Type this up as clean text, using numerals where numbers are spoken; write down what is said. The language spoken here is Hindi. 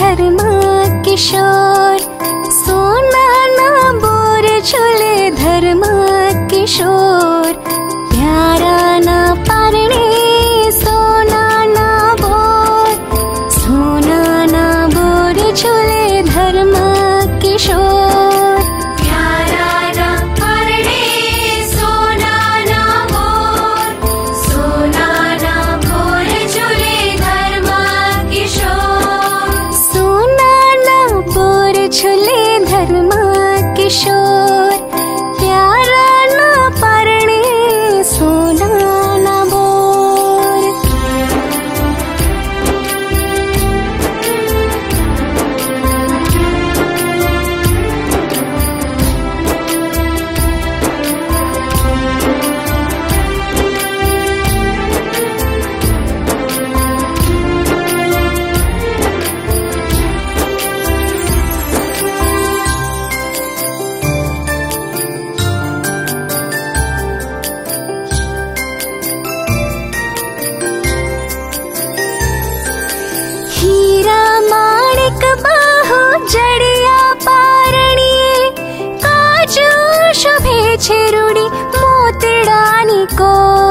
धर्म किशोर, सोना ना बोर झूले धर्म किशोर, प्यारा ना परणे सोना ना बोर, सोना ना बोर झूले धर्म किशोर, प्यारा ना परणे सोना ना बोर, सोना ना बोर झूले धर्म किशोर, सोना ना बोर झूले धर्म किशोर, प्यारा ना परणे सोना ना बोर। हीरा माणिक बाहु जड़िया पारणिये, काजू शोभे छे रूड़ी मोतड़ानी को।